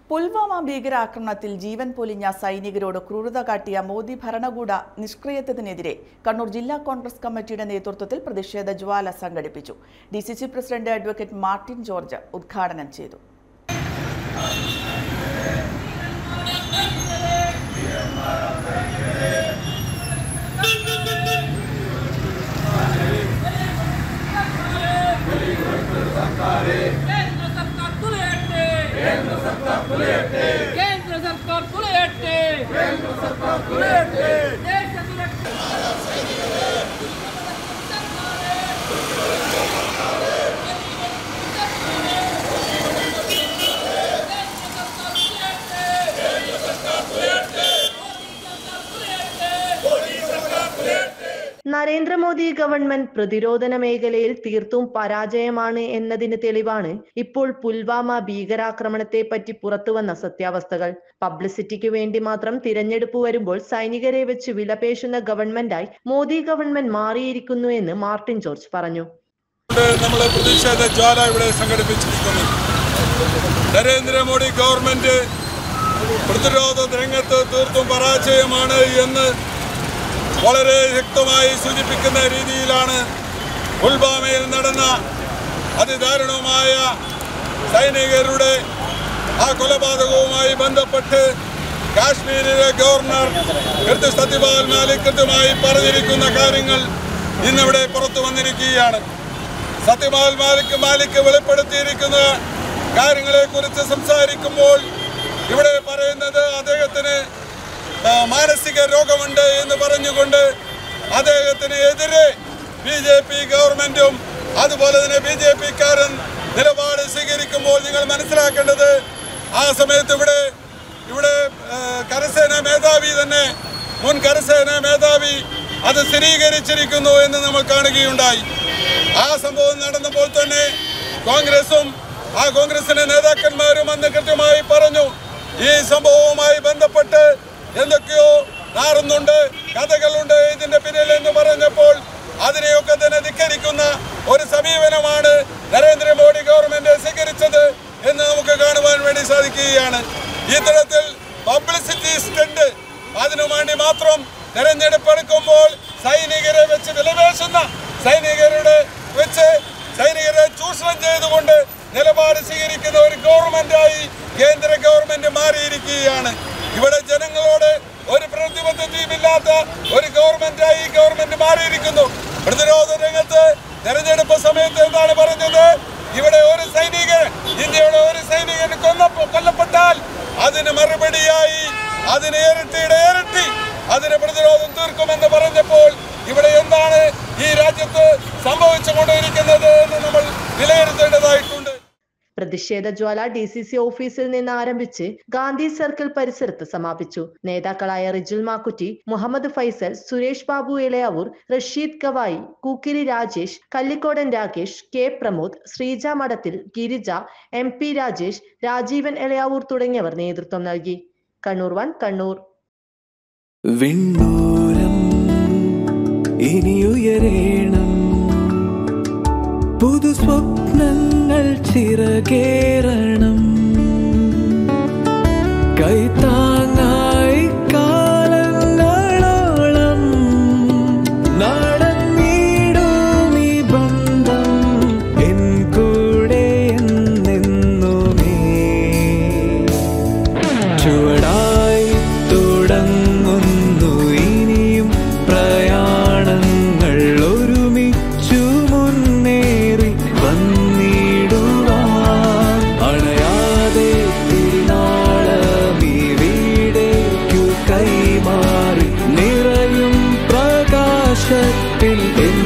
പുൽവാമ ഭീകരാക്രമണത്തിൽ ജീവൻ പൊലിഞ്ഞ സൈനികരോട് ക്രൂരത കാട്ടിയ മോദി ഭരണകൂട നിഷ്ക്രിയത്വത്തിനെതിരെ കണ്ണൂർ ജില്ലാ കോൺഗ്രസ് കമ്മിറ്റിയുടെ നേതൃത്വത്തിൽ പ്രതിഷേധ ജ്വാല സംഘടിപ്പിച്ചു. DCC president advocate Martin George ഉദ്ഘാടനം ചെയ്തു. നരേന്ദ്രമോദി ഗവൺമെന്റ് പ്രതിരോധന മേഖലയിൽ തീർത്തും പരാജയമാണ് എന്നതിന് തെളിവാണ് ഇപ്പോൾ പുൽവാമ ഭീകരാക്രമണത്തെ പറ്റി പുറത്തുവന്ന സത്യാവസ്ഥകൾ. പബ്ലിസിറ്റിക്ക് വേണ്ടി മാത്രം തിരഞ്ഞെടുപ്പ് വരുമ്പോൾ സൈനികരെ വെച്ച് വിലപേശുന്ന ഗവൺമെന്റായി മോദി ഗവൺമെന്റ് മാറിയിരിക്കുന്നു എന്ന് മാർട്ടിൻ ജോർജ് പറഞ്ഞു. നമ്മളെ പ്രതിഷേധ ജ്വാല ഇവിടെ സംഘടിപ്പിച്ചിരിക്കുന്നു. നരേന്ദ്രമോദി ഗവൺമെന്റ് പ്രതിരോധ രംഗത്ത് തീർത്തും പരാജയമാണ് എന്ന് വളരെ വ്യക്തമായി സൂചിപ്പിക്കുന്ന രീതിയിലാണ് പുൽവാമയിൽ നടന്ന അതിദാരുണമായ സൈനികരുടെ ആ കൊലപാതകവുമായി ബന്ധപ്പെട്ട് കാശ്മീരിലെ ഗവർണർ സത്യപാൽ മാലിക് കൃത്യമായി പറഞ്ഞിരിക്കുന്ന കാര്യങ്ങൾ ഇന്നിവിടെ പുറത്തു വന്നിരിക്കുകയാണ്. സത്യപാൽ മാലിക് വെളിപ്പെടുത്തിയിരിക്കുന്ന കാര്യങ്ങളെക്കുറിച്ച് സംസാരിക്കുമ്പോൾ ഇവിടെ പറയുന്നത് അദ്ദേഹത്തിന് മാനസിക രോഗമുണ്ട് എന്ന് പറഞ്ഞുകൊണ്ട് അദ്ദേഹത്തിന് എതിരെ BJP ഗവൺമെന്റും അതുപോലെ തന്നെ BJP-ക്കാരൻ നിലപാട് സ്വീകരിക്കുമ്പോൾ നിങ്ങൾ മനസ്സിലാക്കേണ്ടത് ആ സമയത്ത് ഇവിടെ കരസേന മേധാവി തന്നെ മുൻ കരസേന മേധാവി അത് സ്ഥിരീകരിച്ചിരിക്കുന്നു എന്ന് നമ്മൾ കാണുകയുണ്ടായി. ആ സംഭവം നടന്നപ്പോൾ തന്നെ കോൺഗ്രസും ആ കോൺഗ്രസിന്റെ നേതാക്കന്മാരും അന്ന് കൃത്യമായി പറഞ്ഞു ഈ സംഭവവുമായി ബന്ധപ്പെട്ട് എന്തൊക്കെയോ നാറുന്നുണ്ട്, കഥകളുണ്ട് ഇതിന്റെ പിന്നിൽ എന്ന് പറഞ്ഞപ്പോൾ അതിനെയൊക്കെ തന്നെ ധിക്കരിക്കുന്ന ഒരു സമീപനമാണ് നരേന്ദ്രമോദി ഗവൺമെന്റ് സ്വീകരിച്ചത് എന്ന് നമുക്ക് കാണുവാൻ വേണ്ടി സാധിക്കുകയാണ്. ഇത്തരത്തിൽ പബ്ലിസിറ്റി സ്റ്റണ്ട് അതിനു വേണ്ടി മാത്രം തെരഞ്ഞെടുപ്പ് എടുക്കുമ്പോൾ സൈനികരെ വെച്ച് വിലപേശുന്ന സൈനികരെ ചൂഷണം ചെയ്തുകൊണ്ട് നിലപാട് സ്വീകരിക്കുന്ന ഒരു ഗവൺമെന്റായി കേന്ദ്ര ഗവൺമെന്റ് മാറിയിരിക്കുകയാണ്. ഇവിടെ ജനങ്ങളോട് ഒരു പ്രതിബദ്ധതയുമില്ലാത്ത ഒരു ഗവൺമെന്റായി ഗവൺമെന്റ് മാറിയിരിക്കുന്നു. പ്രതിരോധ രംഗത്ത് തെരഞ്ഞെടുപ്പ് സമയത്ത് എന്താണ് പറഞ്ഞത്? ഇവിടെ ഒരു സൈനികൻ, ഇന്ത്യയുടെ ഒരു സൈനികൻ കൊല്ലപ്പെട്ടാൽ അതിന് മറുപടിയായി അതിന് ഇരട്ടി അതിന് പ്രതിരോധം തീർക്കുമെന്ന് പറഞ്ഞപ്പോൾ ഇവിടെ എന്താണ് ഈ രാജ്യത്ത് സംഭവിച്ചുകൊണ്ടിരിക്കുന്നത് എന്ന് നമ്മൾ വിലയിരുത്തേണ്ടതായിട്ടുണ്ട്. പ്രതിഷേധ ജ്വാല DCC ഓഫീസിൽ നിന്ന് ആരംഭിച്ച് ഗാന്ധി സർക്കിൾ പരിസരത്ത് സമാപിച്ചു. നേതാക്കളായ റിജുൽ മാക്കുറ്റി, മുഹമ്മദ് ഫൈസൽ, സുരേഷ് ബാബു ഇളയാവൂർ, റഷീദ് ഗവായി, കൂക്കിരി രാജേഷ്, കല്ലിക്കോടൻ രാകേഷ്, K പ്രമോദ്, ശ്രീജ മഠത്തിൽ, ഗിരിജ, MP രാജേഷ്, രാജീവൻ ഇളയാവൂർ തുടങ്ങിയവർ നേതൃത്വം നൽകി. കണ്ണൂർ 1 കണ്ണൂർ. പുതു സ്വപ്നങ്ങൾ ചിറകേറണം, കൈത്താങ്ങായി കാലങ്ങളോളം നടന്നിടും ഈ ബന്ധം എൻ കൂടെ എന്നെന്നുമേ. ചുവടായി തുടങ്ങുന്നു ഇനിയും പ്രയാണങ്ങൾ, ഒരുമിച്ചു മുന്നേറി വന്നിടുവാൻ അണയാതെ തിരുനാളമീ വീടേക്കു കൈമാറി നിറയും പ്രകാശത്തിൽ